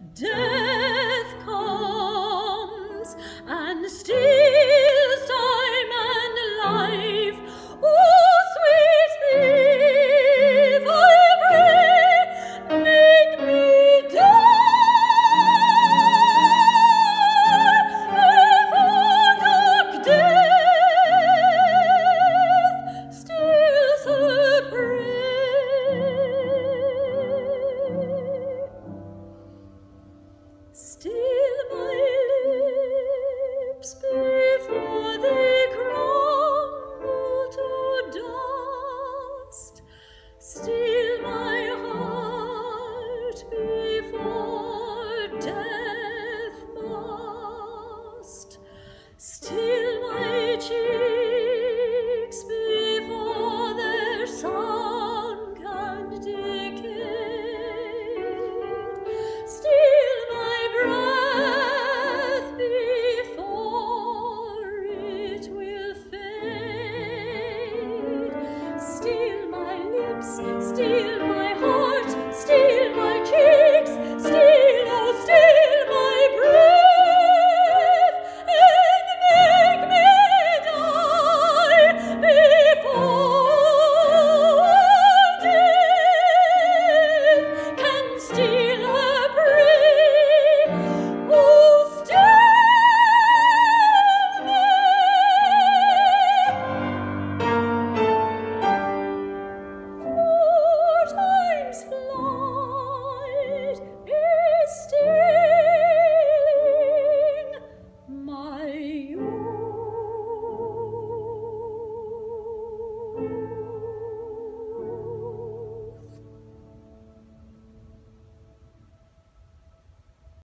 Death comes and steals time and life. Oh, sweet thief, I pray, make me die before dark death steals her prey. Still